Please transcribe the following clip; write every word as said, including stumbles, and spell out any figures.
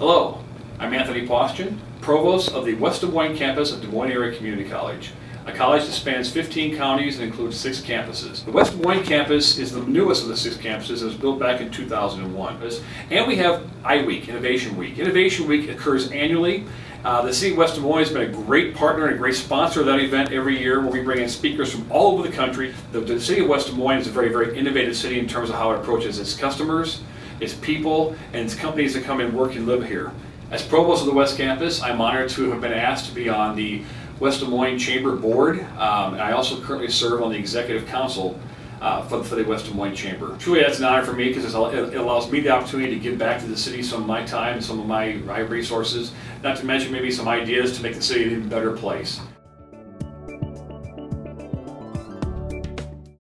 Hello, I'm Anthony Paustian, Provost of the West Des Moines campus of Des Moines Area Community College, a college that spans fifteen counties and includes six campuses. The West Des Moines campus is the newest of the six campuses. It was built back in two thousand one. And we have I Week, Innovation Week. Innovation Week occurs annually. Uh, the City of West Des Moines has been a great partner and a great sponsor of that event every year, where we bring in speakers from all over the country. The, the City of West Des Moines is a very, very innovative city in terms of how it approaches its customers, its people, and its companies that come and work and live here. As Provost of the West Campus, I'm honored to have been asked to be on the West Des Moines Chamber Board, um, and I also currently serve on the Executive Council uh, for, for the West Des Moines Chamber. Truly, that's an honor for me because it allows me the opportunity to give back to the city some of my time and some of my, my resources, not to mention maybe some ideas to make the city an even better place.